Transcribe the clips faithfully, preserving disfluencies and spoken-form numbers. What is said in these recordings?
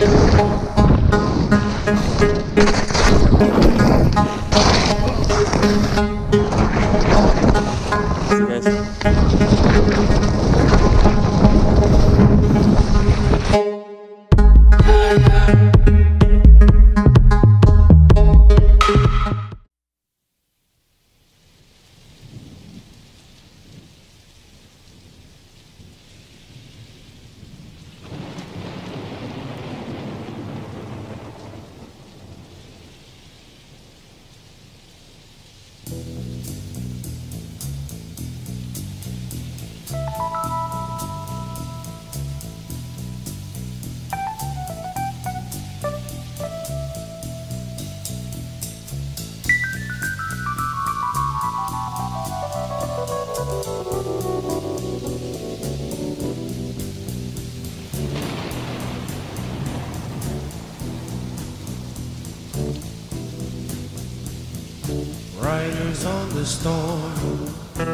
Riders on the storm,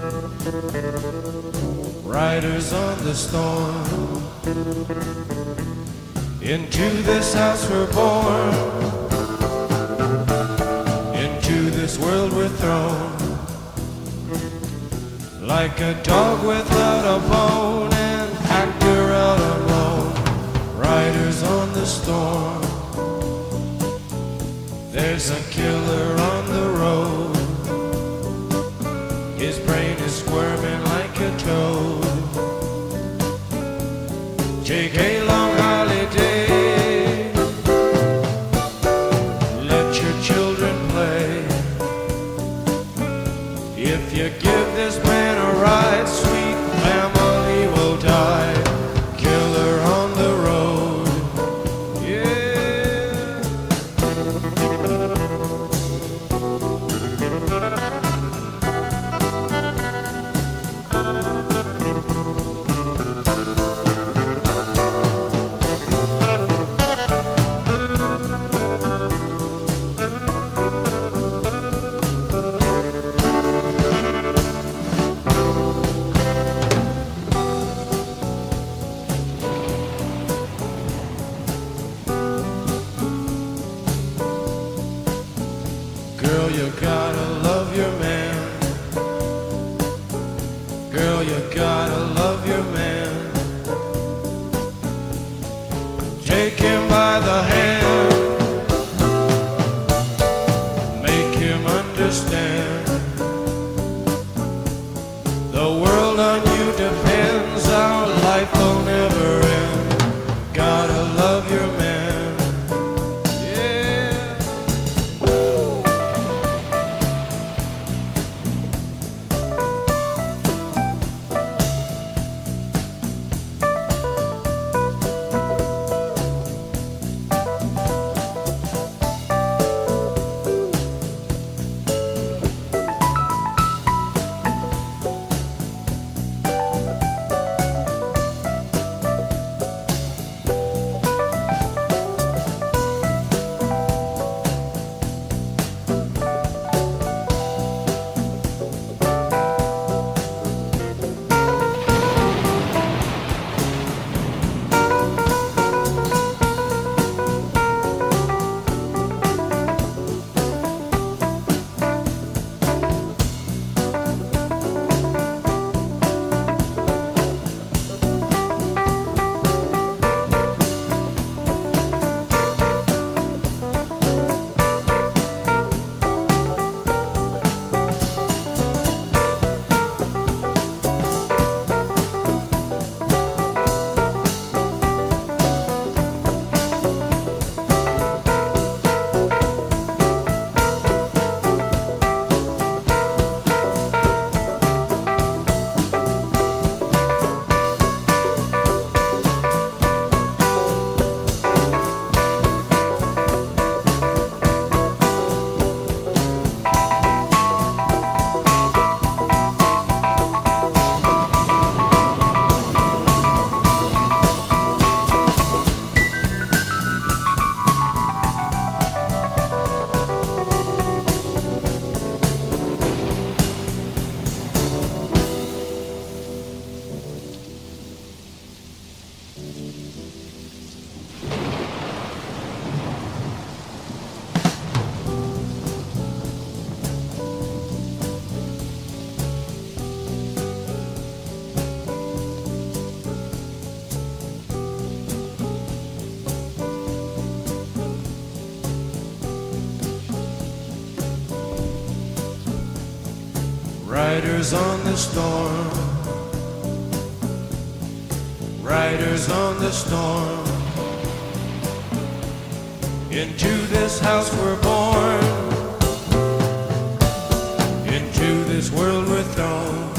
riders on the storm. Into this house we're born, into this world we're thrown. Like a dog without a bone, an actor out alone. Riders on the storm, there's a killer on the road. His brain is squirming like a toad. Take a long holiday, let your children play. If you give this man a ride, sweet family will die. Killer on the road, yeah. Girl, you gotta love your man. Girl, you gotta love your man. Take him by the hand, make him understand. The world on you depends, our life will never end. Gotta love your man. Riders on the storm, riders on the storm. Into this house we're born, into this world we're thrown,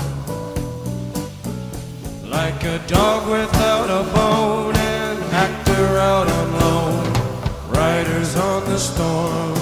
like a dog without a bone, an actor out on loan. Riders on the storm.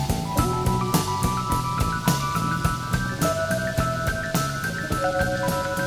Thank you.